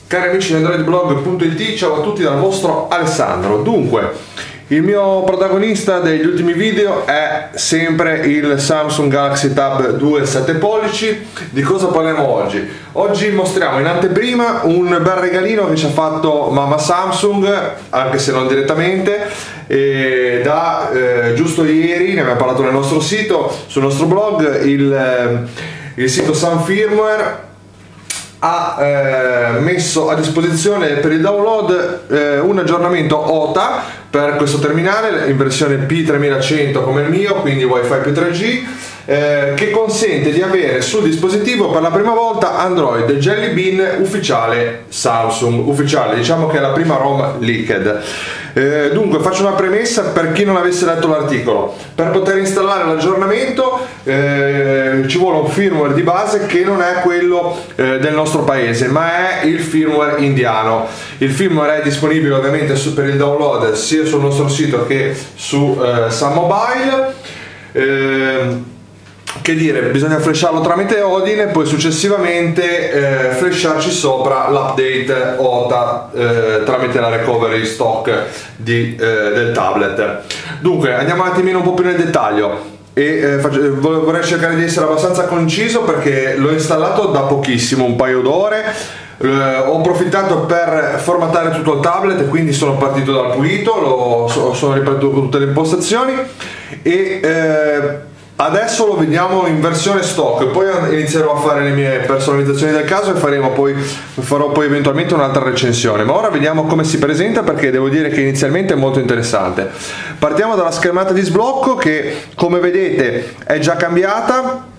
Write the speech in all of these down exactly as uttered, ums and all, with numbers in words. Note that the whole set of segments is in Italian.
Cari amici di android blog punto it, ciao a tutti dal vostro Alessandro. Dunque, il mio protagonista degli ultimi video è sempre il Samsung Galaxy Tab due sette pollici. Di cosa parliamo oggi? Oggi mostriamo in anteprima un bel regalino che ci ha fatto mamma Samsung, anche se non direttamente, e da eh, giusto ieri, ne abbiamo parlato nel nostro sito, sul nostro blog, il, eh, il sito Sun Firmware ha eh, messo a disposizione per il download eh, un aggiornamento O T A per questo terminale in versione P tremilacento come il mio, quindi Wi-Fi più tre G, eh, che consente di avere sul dispositivo per la prima volta Android Jelly Bean ufficiale Samsung, ufficiale, diciamo che è la prima ROM leaked. Eh, dunque faccio una premessa per chi non avesse letto l'articolo: per poter installare l'aggiornamento eh, ci vuole un firmware di base che non è quello eh, del nostro paese, ma è il firmware indiano. Il firmware è disponibile ovviamente su, per il download sia sul nostro sito che su eh, Sun Mobile. Eh, Che dire, bisogna flasharlo tramite Odin e poi successivamente eh, flasharci sopra l'update O T A eh, tramite la recovery stock di, eh, del tablet. Dunque andiamo un attimino un po' più nel dettaglio e eh, faccio, vorrei cercare di essere abbastanza conciso perché l'ho installato da pochissimo, un paio d'ore. Eh, ho approfittato per formattare tutto il tablet e quindi sono partito dal pulito, lo, sono ripartito con tutte le impostazioni e eh, adesso lo vediamo in versione stock, poi inizierò a fare le mie personalizzazioni del caso e faremo poi, farò poi eventualmente un'altra recensione, ma ora vediamo come si presenta perché devo dire che inizialmente è molto interessante. Partiamo dalla schermata di sblocco che, come vedete, è già cambiata.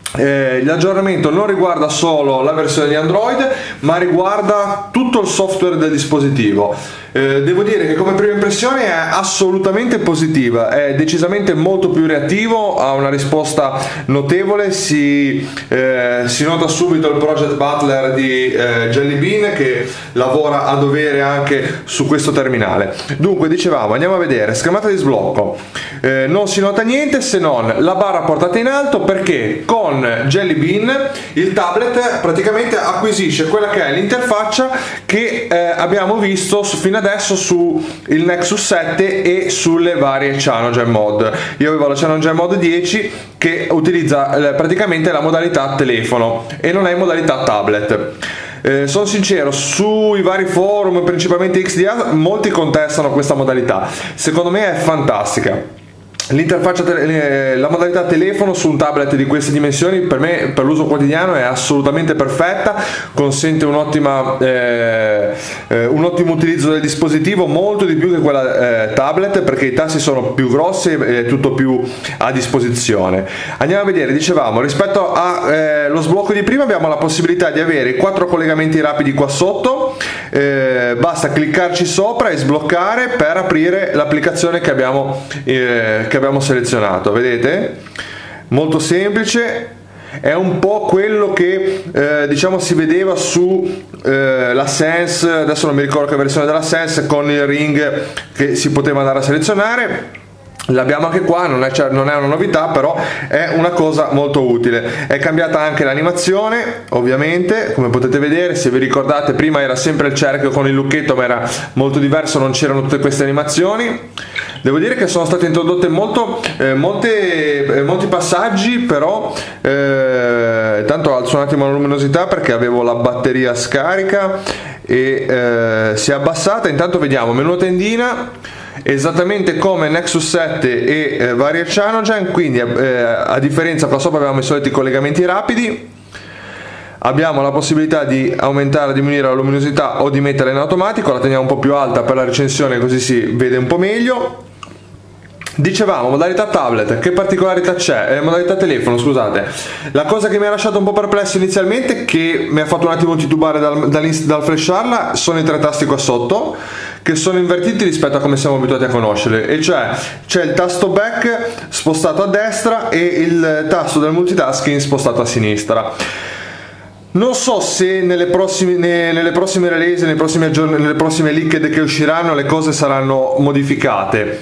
Eh, l'aggiornamento non riguarda solo la versione di Android, ma riguarda tutto il software del dispositivo. Eh, devo dire che come prima impressione è assolutamente positiva, è decisamente molto più reattivo, ha una risposta notevole, si, eh, si nota subito il project butler di eh, Jelly Bean che lavora a dovere anche su questo terminale. Dunque, dicevamo, andiamo a vedere, schermata di sblocco, eh, non si nota niente se non la barra portata in alto, perché con Jelly Bean il tablet praticamente acquisisce quella che è l'interfaccia che eh, abbiamo visto fino adesso su il Nexus sette e sulle varie CyanogenMod mod. Io avevo la CyanogenMod mod dieci che utilizza eh, praticamente la modalità telefono e non è in modalità tablet. Eh, sono sincero, sui vari forum, principalmente X D A, molti contestano questa modalità. Secondo me è fantastica. L'interfaccia, la modalità telefono su un tablet di queste dimensioni per me, per l'uso quotidiano, è assolutamente perfetta, consente un'ottima, eh, eh, un ottimo utilizzo del dispositivo, molto di più che quella eh, tablet, perché i tasti sono più grossi e tutto più a disposizione. Andiamo a vedere, dicevamo, rispetto allo eh, sblocco di prima abbiamo la possibilità di avere quattro collegamenti rapidi qua sotto, eh, basta cliccarci sopra e sbloccare per aprire l'applicazione che abbiamo eh, che abbiamo selezionato. Vedete? Molto semplice, è un po' quello che eh, diciamo si vedeva su eh, la Sense, adesso non mi ricordo che versione della Sense, con il ring che si poteva andare a selezionare. L'abbiamo anche qua, non è, non è una novità, però è una cosa molto utile. È cambiata anche l'animazione, ovviamente, come potete vedere. Se vi ricordate, prima era sempre il cerchio con il lucchetto, ma era molto diverso, non c'erano tutte queste animazioni. Devo dire che sono state introdotte molto, eh, molte, eh, molti passaggi, però eh, tanto alzo un attimo la luminosità perché avevo la batteria scarica e eh, si è abbassata. Intanto vediamo menu tendina, esattamente come Nexus sette e eh, varie Cyanogen, quindi eh, a differenza qua sopra abbiamo i soliti collegamenti rapidi. Abbiamo la possibilità di aumentare o diminuire la luminosità o di metterla in automatico, la teniamo un po' più alta per la recensione così si vede un po' meglio. Dicevamo, modalità tablet, che particolarità c'è? Eh, modalità telefono, scusate. La cosa che mi ha lasciato un po' perplesso inizialmente, che mi ha fatto un attimo titubare dal, dal, dal flasharla, sono i tre tasti qua sotto, che sono invertiti rispetto a come siamo abituati a conoscere, e cioè c'è il tasto back spostato a destra e il tasto del multitasking spostato a sinistra. Non so se nelle prossime, nelle prossime release, nelle prossime, nelle prossime leaked che usciranno, le cose saranno modificate.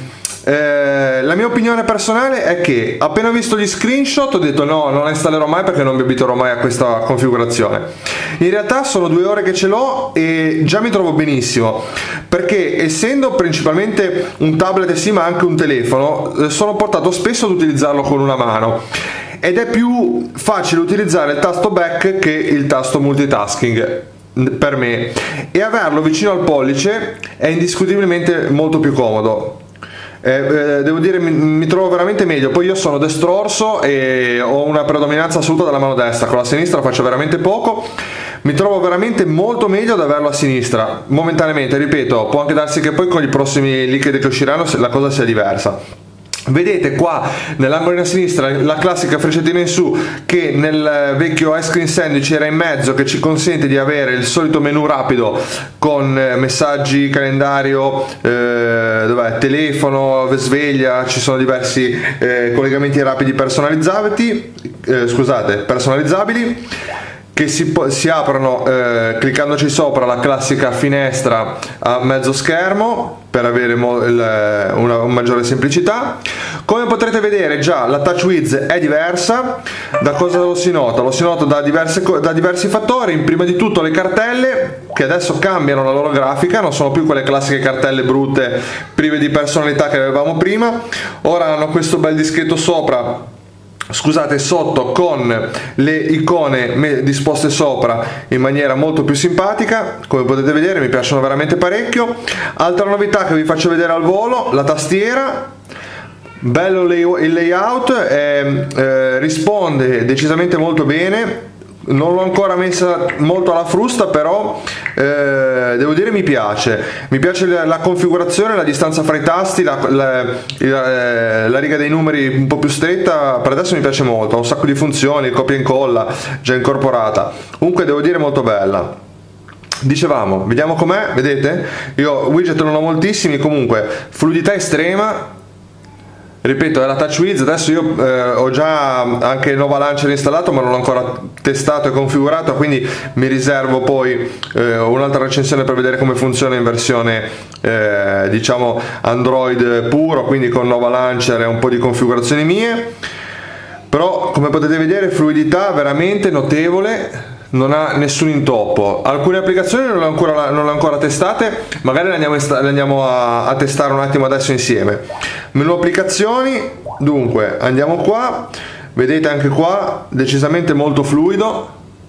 eh, la mia opinione personale è che appena visto gli screenshot ho detto no, non la installerò mai perché non mi abituerò mai a questa configurazione. In realtà sono due ore che ce l'ho e già mi trovo benissimo, perché essendo principalmente un tablet e sì ma anche un telefono, sono portato spesso ad utilizzarlo con una mano ed è più facile utilizzare il tasto back che il tasto multitasking per me, e averlo vicino al pollice è indiscutibilmente molto più comodo. Eh, eh, devo dire mi, mi trovo veramente meglio. Poi io sono destrorso e ho una predominanza assoluta della mano destra, con la sinistra faccio veramente poco. Mi trovo veramente molto meglio ad averlo a sinistra momentaneamente, ripeto, può anche darsi che poi con i prossimi liquidi che usciranno la cosa sia diversa. Vedete qua nell'angolino a sinistra la classica frecciatina in su che nel vecchio Ice Cream Sandwich era in mezzo, che ci consente di avere il solito menu rapido con messaggi, calendario, eh, dov'è? Telefono, sveglia, ci sono diversi eh, collegamenti rapidi personalizzati, eh, scusate, personalizzabili, che si, si aprono eh, cliccandoci sopra la classica finestra a mezzo schermo per avere il, una, una maggiore semplicità. Come potrete vedere già la TouchWiz è diversa. Da cosa lo si nota? Lo si nota da, diverse, da diversi fattori. Prima di tutto le cartelle, che adesso cambiano la loro grafica, non sono più quelle classiche cartelle brutte prive di personalità che avevamo prima. Ora hanno questo bel dischetto sopra, scusate, sotto, con le icone disposte sopra in maniera molto più simpatica. Come potete vedere mi piacciono veramente parecchio. Altra novità che vi faccio vedere al volo: la tastiera. Bello il layout, eh, eh, risponde decisamente molto bene. Non l'ho ancora messa molto alla frusta, però eh, devo dire mi piace. Mi piace la, la configurazione, la distanza fra i tasti, la, la, la, la riga dei numeri un po' più stretta, per adesso mi piace molto. Ha un sacco di funzioni, copia e incolla già incorporata. Comunque devo dire molto bella. Dicevamo, vediamo com'è, vedete? Io widget non ho moltissimi, comunque fluidità estrema. Ripeto, è la TouchWiz. Adesso io eh, ho già anche il Nova Launcher installato, ma non l'ho ancora testato e configurato, quindi mi riservo poi eh, un'altra recensione per vedere come funziona in versione eh, diciamo Android puro, quindi con Nova Launcher e un po' di configurazioni mie. Però come potete vedere, fluidità veramente notevole, non ha nessun intoppo. Alcune applicazioni non le ho ancora, non le ho ancora testate, magari le andiamo, le andiamo a, a testare un attimo adesso insieme. Menu applicazioni, dunque andiamo qua, vedete anche qua decisamente molto fluido,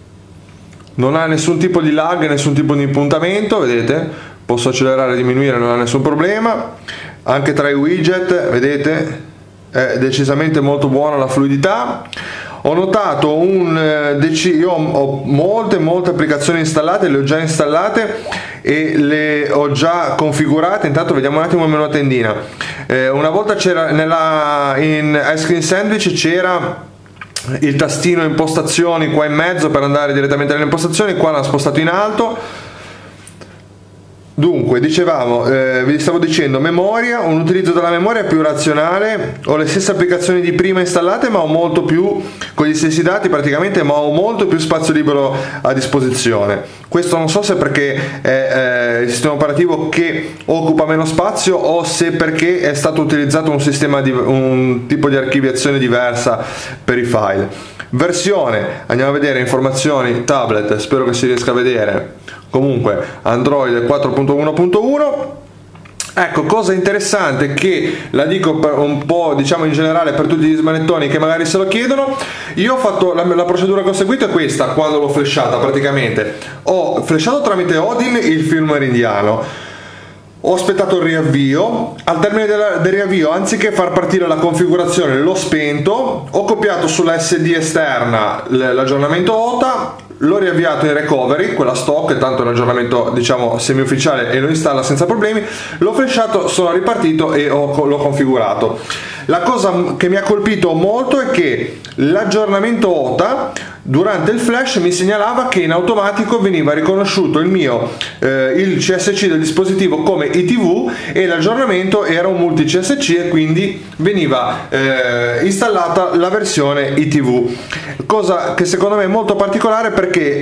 non ha nessun tipo di lag, nessun tipo di impuntamento, vedete, posso accelerare e diminuire, non ha nessun problema. Anche tra i widget, vedete, è decisamente molto buona la fluidità. Ho notato un io ho molte molte applicazioni installate, le ho già installate e le ho già configurate. Intanto vediamo un attimo il menu a tendina. Eh, una volta c'era nella in Ice Cream Sandwich c'era il tastino impostazioni qua in mezzo per andare direttamente nelle impostazioni, qua l'ha spostato in alto. Dunque, dicevamo, eh, vi stavo dicendo, memoria, un utilizzo della memoria più razionale. Ho le stesse applicazioni di prima installate, ma ho molto più, con gli stessi dati praticamente, ma ho molto più spazio libero a disposizione. Questo non so se perché è eh, il sistema operativo che occupa meno spazio o se perché è stato utilizzato un sistema di un tipo di archiviazione diversa per i file. Versione, andiamo a vedere informazioni, tablet, spero che si riesca a vedere. Comunque Android quattro punto uno punto uno. Ecco, cosa interessante, che la dico per un po', diciamo in generale per tutti gli smanettoni che magari se lo chiedono. Io ho fatto la, la procedura che ho seguito è questa. Quando l'ho flashata, praticamente ho flashato tramite Odin il firmware indiano, ho aspettato il riavvio. Al termine della, del riavvio, anziché far partire la configurazione, l'ho spento, ho copiato sulla S D esterna l'aggiornamento O T A, l'ho riavviato in recovery, quella stock, tanto è un aggiornamento diciamo semi ufficiale e lo installa senza problemi, l'ho flashato, sono ripartito e l'ho configurato. La cosa che mi ha colpito molto è che l'aggiornamento O T A durante il flash mi segnalava che in automatico veniva riconosciuto il mio eh, il C S C del dispositivo come I T V e l'aggiornamento era un multi C S C e quindi veniva eh, installata la versione I T V, cosa che secondo me è molto particolare perché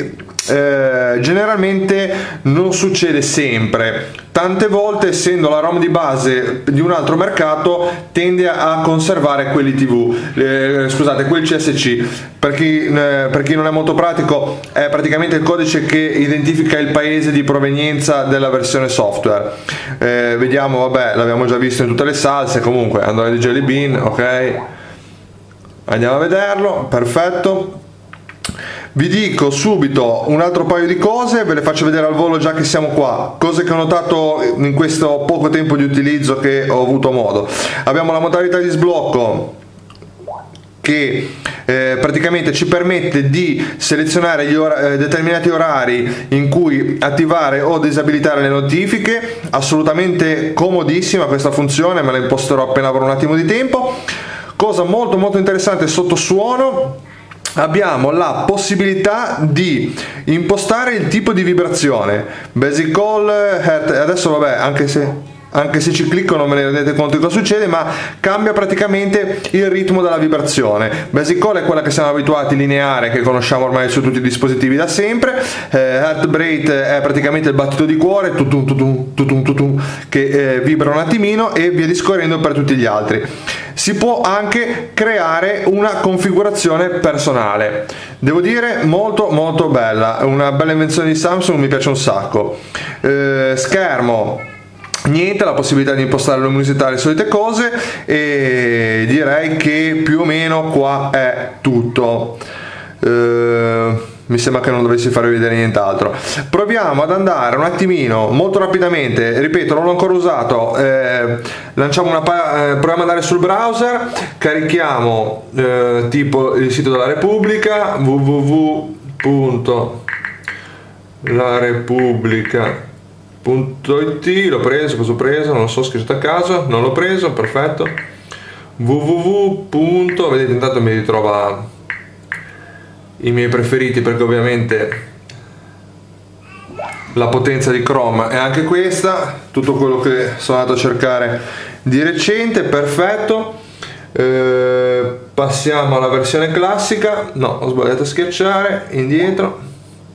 eh, generalmente non succede sempre. Tante volte, essendo la ROM di base di un altro mercato, tende a conservare quelli tivù, eh, scusate, quel C S C. Per chi, eh, per chi non è molto pratico, è praticamente il codice che identifica il paese di provenienza della versione software. Eh, vediamo, vabbè, l'abbiamo già visto in tutte le salse, comunque Android Jelly Bean, ok, andiamo a vederlo, perfetto. Vi dico subito un altro paio di cose, ve le faccio vedere al volo già che siamo qua, cose che ho notato in questo poco tempo di utilizzo che ho avuto modo. Abbiamo la modalità di sblocco che eh, praticamente ci permette di selezionare gli or- eh, determinati orari in cui attivare o disabilitare le notifiche. Assolutamente comodissima questa funzione, me la imposterò appena avrò un attimo di tempo. Cosa molto molto interessante sotto suono: abbiamo la possibilità di impostare il tipo di vibrazione, basic call, hertz. Adesso vabbè, anche se anche se ci clicco non me ne rendete conto di cosa succede, ma cambia praticamente il ritmo della vibrazione. Basic call è quella che siamo abituati, lineare, che conosciamo ormai su tutti i dispositivi da sempre. eh, Heartbeat è praticamente il battito di cuore, tutum, tutum, tutum, tutum, che eh, vibra un attimino, e via discorrendo per tutti gli altri. Si può anche creare una configurazione personale, devo dire molto molto bella, una bella invenzione di Samsung, mi piace un sacco. eh, schermo, niente, la possibilità di impostare la luminosità, le solite cose, e direi che più o meno qua è tutto. Eh, mi sembra che non dovessi farvi vedere nient'altro. Proviamo ad andare un attimino molto rapidamente, ripeto, non l'ho ancora usato. Eh, lanciamo una pa- eh, proviamo ad andare sul browser, carichiamo eh, tipo il sito della Repubblica, w w w punto la repubblica punto i t. L'ho preso, cosa ho preso? Non lo so, scritto a caso, non l'ho preso, perfetto. www. Vedete, intanto mi ritrova i miei preferiti, perché ovviamente la potenza di Chrome è anche questa, tutto quello che sono andato a cercare di recente, perfetto. Eh, passiamo alla versione classica. No, ho sbagliato a schiacciare, indietro.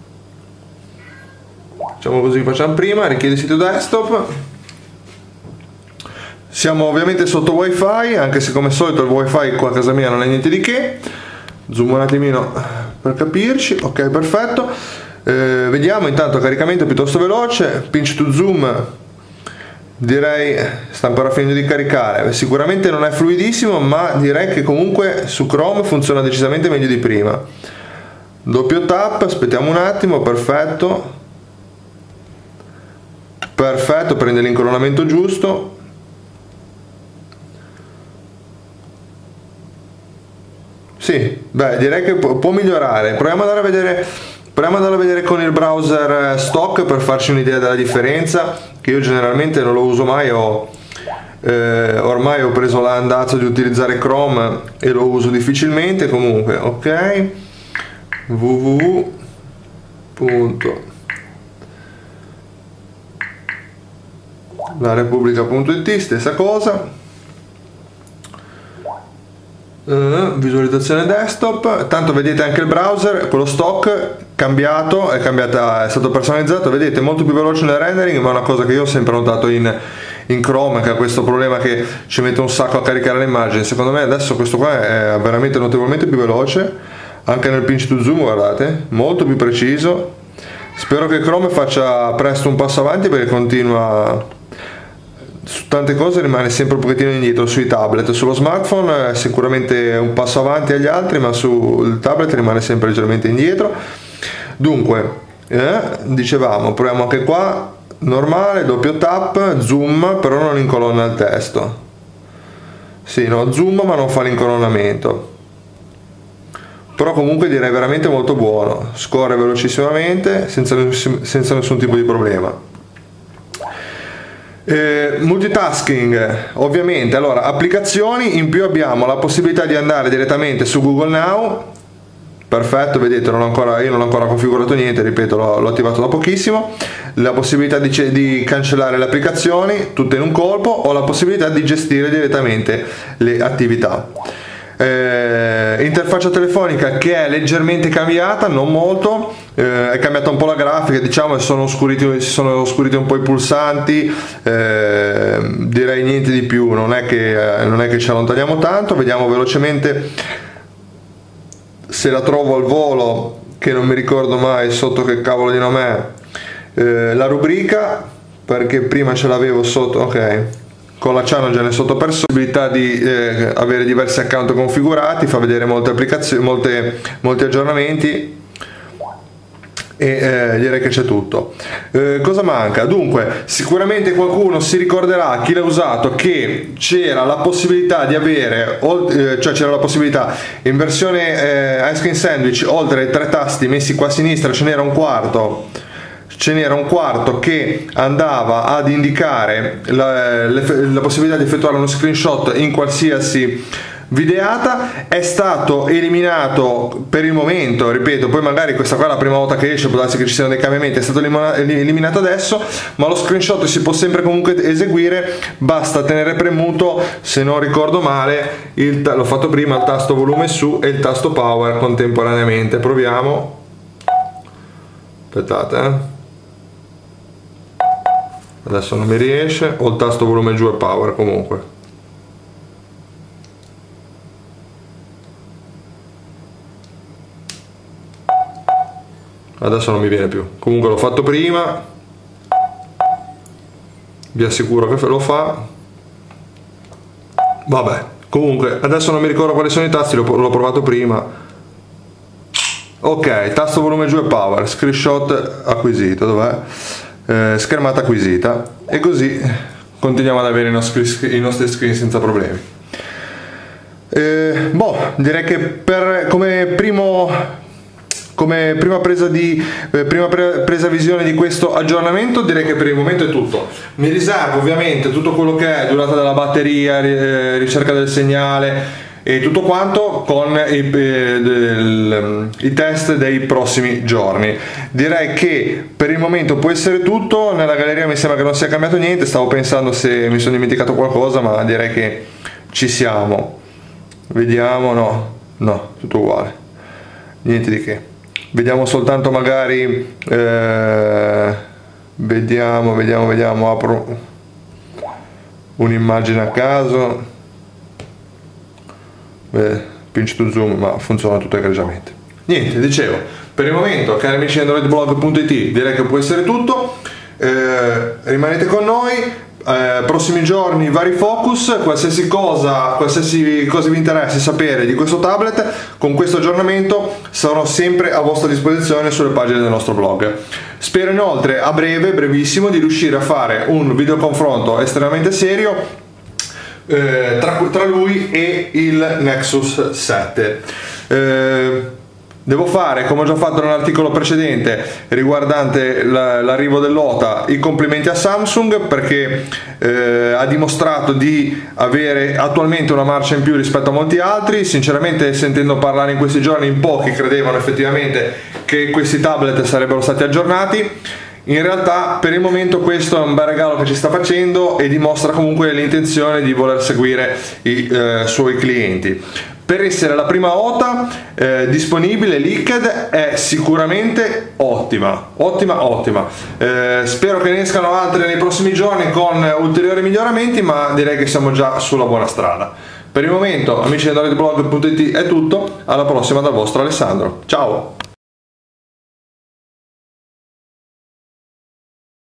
Facciamo così, facciamo prima, richiede sito desktop. Siamo ovviamente sotto wifi, anche se come al solito il wifi qua a casa mia non è niente di che. Zoom un attimino per capirci, ok, perfetto. Eh, vediamo intanto, caricamento piuttosto veloce, pinch to zoom, direi sta ancora finendo di caricare. Sicuramente non è fluidissimo, ma direi che comunque su Chrome funziona decisamente meglio di prima. Doppio tap, aspettiamo un attimo, perfetto. Perfetto, prende l'incoronamento giusto. Sì, beh, direi che può migliorare. Proviamo ad andare a vedere, proviamo ad andare a vedere con il browser stock per farci un'idea della differenza, che io generalmente non lo uso mai. Ho, eh, ormai ho preso l'andazzo di utilizzare Chrome e lo uso difficilmente. Comunque, ok, www. la repubblica punto i t, stessa cosa. Uh, visualizzazione desktop, tanto vedete anche il browser, quello stock cambiato, è cambiata, è stato personalizzato, vedete, molto più veloce nel rendering, ma è una cosa che io ho sempre notato in, in Chrome, che ha questo problema che ci mette un sacco a caricare le immagini. Secondo me adesso questo qua è veramente notevolmente più veloce, anche nel pinch to zoom, guardate, molto più preciso. Spero che Chrome faccia presto un passo avanti, perché continua, su tante cose rimane sempre un pochettino indietro. Sui tablet, sullo smartphone è sicuramente un passo avanti agli altri, ma sul tablet rimane sempre leggermente indietro. Dunque, eh, dicevamo, proviamo anche qua, normale, doppio tap, zoom, però non incolonna il testo. Sì, no, zoom ma non fa l'incolonnamento. Però comunque direi veramente molto buono, scorre velocissimamente senza, senza nessun tipo di problema. Eh, multitasking, ovviamente. Allora, applicazioni, in più abbiamo la possibilità di andare direttamente su Google Now. Perfetto, vedete, non ho ancora, io non ho ancora configurato niente, ripeto, l'ho, l'ho attivato da pochissimo. La possibilità di, di cancellare le applicazioni tutte in un colpo, o la possibilità di gestire direttamente le attività. Eh, interfaccia telefonica che è leggermente cambiata, non molto. eh, è cambiata un po' la grafica, diciamo, e sono oscuriti, si sono oscuriti un po' i pulsanti, eh, direi niente di più, non è che, eh, non è che ci allontaniamo tanto. Vediamo velocemente se la trovo al volo, che non mi ricordo mai sotto che cavolo di nome è, eh, la rubrica, perché prima ce l'avevo sotto, ok, con la CyanogenSec sotto persona, possibilità di eh, avere diversi account configurati, fa vedere molte applicazioni, molte, molti aggiornamenti, e eh, direi che c'è tutto. Eh, cosa manca? Dunque, sicuramente qualcuno si ricorderà, chi l'ha usato, che c'era la possibilità di avere, eh, cioè c'era la possibilità in versione eh, Ice Cream Sandwich, oltre ai tre tasti messi qua a sinistra ce n'era un quarto ce n'era un quarto che andava ad indicare la, la possibilità di effettuare uno screenshot in qualsiasi videata. È stato eliminato per il momento, ripeto, poi magari questa qua è la prima volta che esce, può darsi che ci siano dei cambiamenti, è stato eliminato adesso, ma lo screenshot si può sempre comunque eseguire, basta tenere premuto, se non ricordo male, il, l'ho fatto prima, il tasto volume su e il tasto power contemporaneamente. Proviamo, aspettate, eh. Adesso non mi riesce, o il tasto volume giù e power comunque. Adesso non mi viene più. Comunque l'ho fatto prima, vi assicuro che lo fa. Vabbè, comunque adesso non mi ricordo quali sono i tasti, l'ho provato prima. Ok, tasto volume giù e power, screenshot acquisito, dov'è? Eh, schermata acquisita, e così continuiamo ad avere i nostri, i nostri screen senza problemi. Eh, boh, direi che per, come primo come prima presa di eh, prima pre, presa visione di questo aggiornamento, direi che per il momento è tutto. Mi riservo ovviamente tutto quello che è durata della batteria, eh, ricerca del segnale e tutto quanto con i, eh, del, i test dei prossimi giorni. Direi che per il momento può essere tutto. Nella galleria mi sembra che non sia cambiato niente, stavo pensando se mi sono dimenticato qualcosa, ma direi che ci siamo. Vediamo, no, no, tutto uguale, niente di che. Vediamo soltanto magari, eh, vediamo, vediamo, vediamo, apro un'immagine a caso. Beh, pinch to zoom, ma funziona tutto egregiamente. Niente, dicevo, per il momento, cari amici di android blog punto it, direi che può essere tutto. Eh, rimanete con noi, eh, prossimi giorni vari focus, qualsiasi cosa, qualsiasi cosa vi interessi sapere di questo tablet, con questo aggiornamento sarò sempre a vostra disposizione sulle pagine del nostro blog. Spero inoltre a breve, brevissimo, di riuscire a fare un video confronto estremamente serio Eh, tra, tra lui e il Nexus sette. Eh, devo fare, come ho già fatto nell'articolo precedente riguardante l'arrivo dell'O T A, i complimenti a Samsung, perché eh, ha dimostrato di avere attualmente una marcia in più rispetto a molti altri. Sinceramente, sentendo parlare in questi giorni, in pochi credevano effettivamente che questi tablet sarebbero stati aggiornati. In realtà per il momento questo è un bel regalo che ci sta facendo e dimostra comunque l'intenzione di voler seguire i eh, suoi clienti. Per essere la prima O T A eh, disponibile leaked è sicuramente ottima, ottima, ottima. Eh, spero che ne escano altre nei prossimi giorni con ulteriori miglioramenti, ma direi che siamo già sulla buona strada. Per il momento, amici di android blog punto it, è tutto, alla prossima dal vostro Alessandro. Ciao!